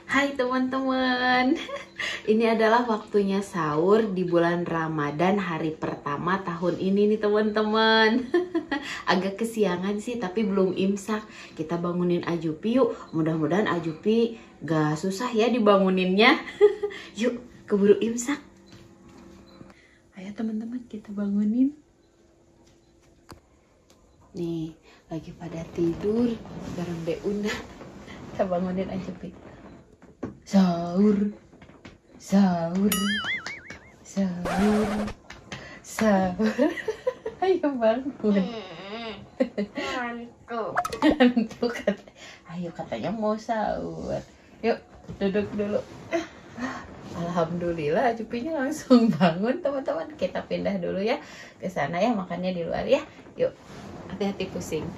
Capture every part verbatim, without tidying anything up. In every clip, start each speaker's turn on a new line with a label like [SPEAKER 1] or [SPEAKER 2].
[SPEAKER 1] Hai teman-teman, ini adalah waktunya sahur di bulan Ramadan hari pertama tahun ini nih teman-teman. Agak kesiangan sih tapi belum imsak. Kita bangunin Ajupi yuk, mudah-mudahan Ajupi gak susah ya dibanguninnya. Yuk keburu imsak. Ayo teman-teman kita bangunin. Nih lagi pada tidur bareng Deuna. Kita bangunin Ajupi. Sahur, sahur, sahur, sahur. Ayo bangun.
[SPEAKER 2] Ngantuk.
[SPEAKER 1] Ngantuk kata. Ayo katanya mau sahur. Yuk duduk dulu. Alhamdulillah Ajupinya langsung bangun teman-teman. Kita pindah dulu ya ke sana ya, makannya di luar ya. Yuk hati-hati pusing.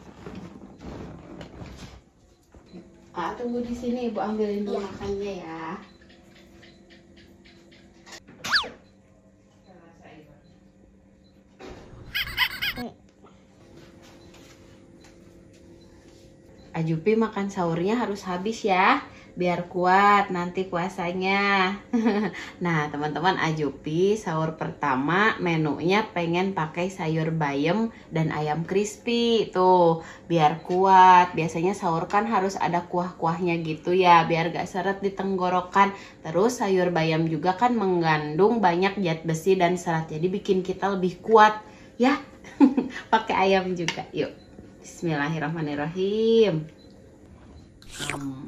[SPEAKER 1] Ah, tunggu di sini, Ibu ambilin dulu ya. Makannya ya. Ajupi makan sahurnya harus habis ya, biar kuat nanti puasanya. Nah teman-teman, Ajupi sahur pertama menunya pengen pakai sayur bayam dan ayam crispy tuh biar kuat. Biasanya sahur kan harus ada kuah-kuahnya gitu ya, biar gak seret di tenggorokan. Terus sayur bayam juga kan mengandung banyak zat besi dan serat, jadi bikin kita lebih kuat ya. Pakai ayam juga. Yuk Bismillahirrahmanirrahim. Hmm.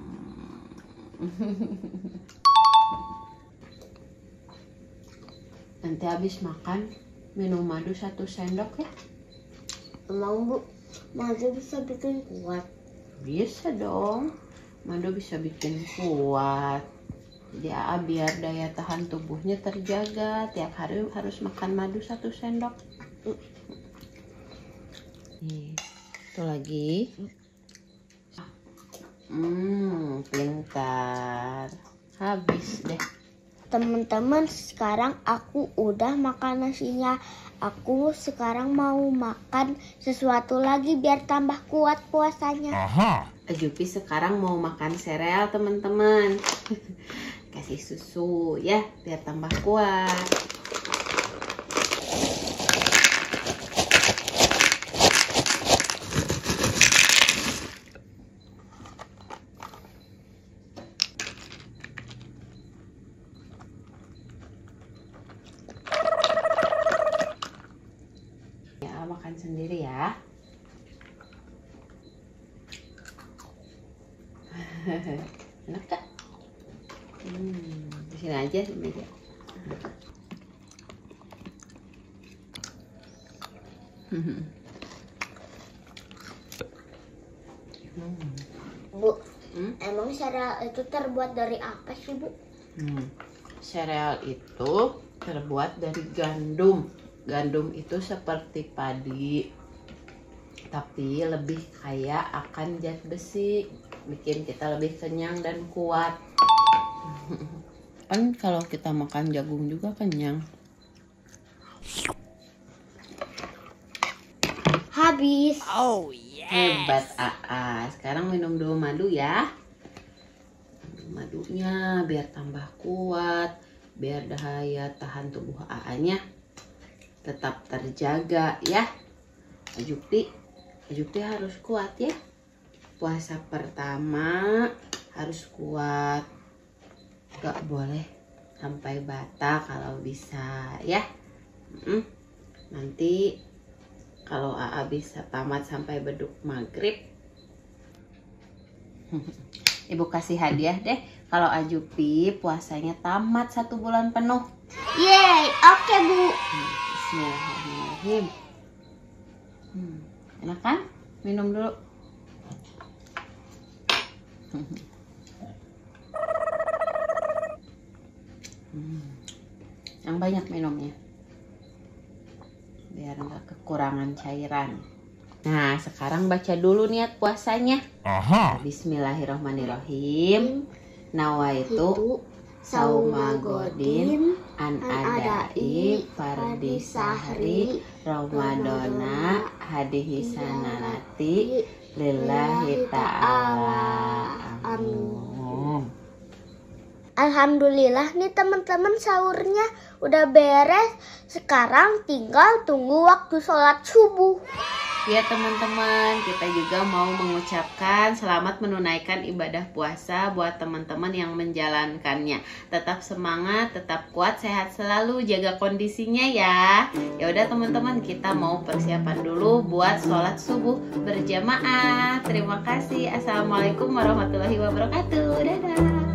[SPEAKER 1] Nanti habis makan minum madu satu sendok ya.
[SPEAKER 2] Emang Bu, madu bisa bikin kuat?
[SPEAKER 1] Bisa dong, madu bisa bikin kuat. Jadi A A biar daya tahan tubuhnya terjaga, tiap hari harus makan madu satu sendok. Nih, itu lagi. Hmm, pintar. Habis deh.
[SPEAKER 2] Teman-teman, sekarang aku udah makan nasinya. Aku sekarang mau makan sesuatu lagi biar tambah kuat puasanya.
[SPEAKER 3] Aha.
[SPEAKER 1] Ajupi sekarang mau makan sereal teman-teman. Kasih susu ya biar tambah kuat. Makan sendiri ya. Enak gak? Hmm, di sini aja di meja. Hmm.
[SPEAKER 2] Bu,
[SPEAKER 1] Hmm?
[SPEAKER 2] emang sereal itu terbuat dari apa sih Bu?
[SPEAKER 1] Hmm. Sereal itu terbuat dari gandum. Gandum itu seperti padi, tapi lebih kaya akan zat besi, bikin kita lebih kenyang dan kuat. Kan kalau kita makan jagung juga kenyang.
[SPEAKER 2] Habis.
[SPEAKER 3] Oh yes.
[SPEAKER 1] Hebat A A. Sekarang minum dulu madu ya. Madunya biar tambah kuat, biar daya tahan tubuh A A-nya tetap terjaga ya. Ajupi, Ajupi harus kuat ya. Puasa pertama harus kuat. Gak boleh sampai bata kalau bisa ya. Mm-mm. Nanti kalau A A bisa tamat sampai beduk maghrib, Ibu kasih hadiah deh kalau Ajupi puasanya tamat satu bulan penuh.
[SPEAKER 2] Yeay, oke Bu.
[SPEAKER 1] Bismillahirrahmanirrahim. Hmm, enak kan? Minum dulu. Hmm, yang banyak minumnya, biar nggak kekurangan cairan. Nah, sekarang baca dulu niat puasanya.
[SPEAKER 3] Aha.
[SPEAKER 1] Bismillahirrahmanirrahim. Nawaitu sauma godin an adai fardi sahri ramadana hadihi sanarati lillahi ta'ala. Amin.
[SPEAKER 2] Alhamdulillah nih teman-teman, sahurnya udah beres. Sekarang tinggal tunggu waktu sholat subuh.
[SPEAKER 1] Ya teman-teman, kita juga mau mengucapkan selamat menunaikan ibadah puasa buat teman-teman yang menjalankannya. Tetap semangat, tetap kuat, sehat selalu, jaga kondisinya ya. Ya udah teman-teman, kita mau persiapan dulu buat sholat subuh berjamaah. Terima kasih. Assalamualaikum warahmatullahi wabarakatuh. Dadah.